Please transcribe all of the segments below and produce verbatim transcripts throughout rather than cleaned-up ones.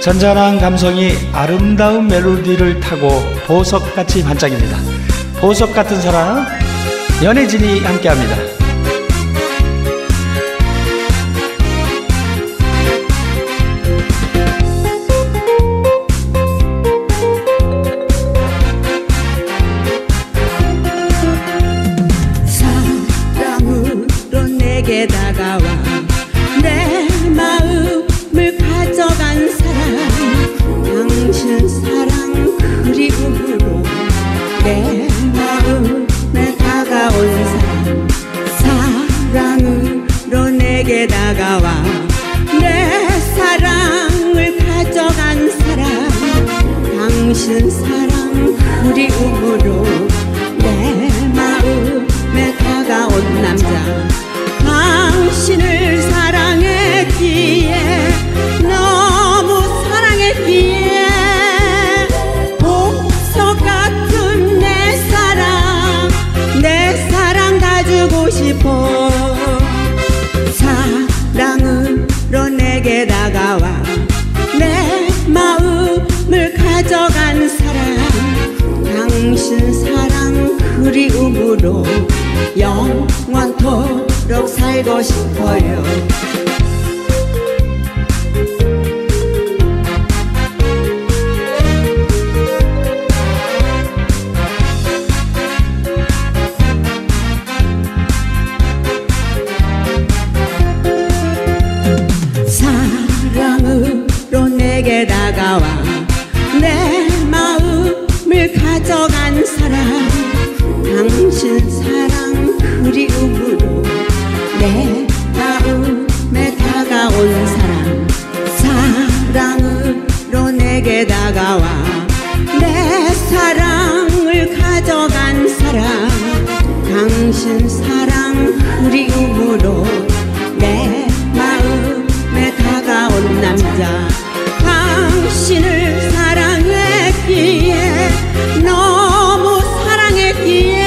잔잔한 감성이 아름다운 멜로디를 타고 보석같이 반짝입니다. 보석 같은 사랑, 연혜진이 함께합니다. 사랑으로 내게 다가와 내 마음을 가져간 사람, 당신 사랑 그리움으로 내 마음에 다가온 사람, 사랑으로 내게 다가와 내 사랑을 가져간 사람, 당신 사랑 그리움으로 내 마음에 다가온 남자, 당신을 사랑했기에, 너무 사랑했기에 보석 같은 내 사랑, 내 사랑 다 주고 싶어. 사랑으로 내게 다가와 내 마음을 가져간 사람, 당신 사랑 그리움으로 영원토록 살고 싶어요. 사랑으로 내게 다가와 내 마음을 가져간 사람, 당신 사랑 그리움으로 내 마음에 다가온 사람, 사랑으로 내게 다가와 내 사랑을 가져간 사람, 당신 사랑 그리움으로 내 마음에 다가온 남자, 당신을 사랑했기에, 너무 사랑했기에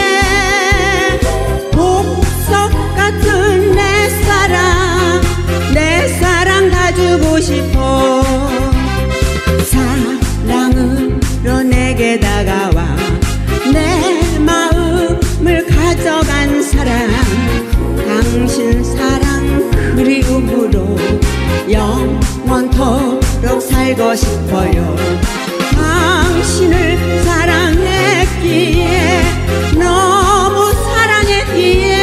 보석 같은 내 사랑, 내 사랑 다 주고 싶어. 사랑으로 내게 다가와 내 마음을 가져간 사람, 당신 사랑 그리움으로 영원토록 살고 싶어요. 당신을 사랑했기에, 너무 사랑했기에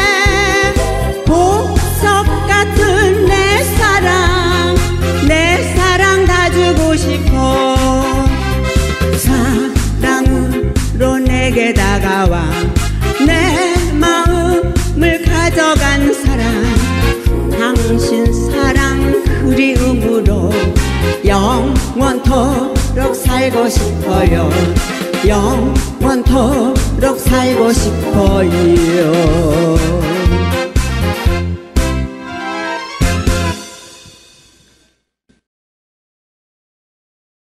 보석 같은 내 사랑, 내 사랑 다 주고 싶어. 사랑으로 내게 다가와 내 마음을 가져간 사람, 당신 사랑 그리움으로 영원토록 살고 싶어요. 영원토록 살고 싶어요.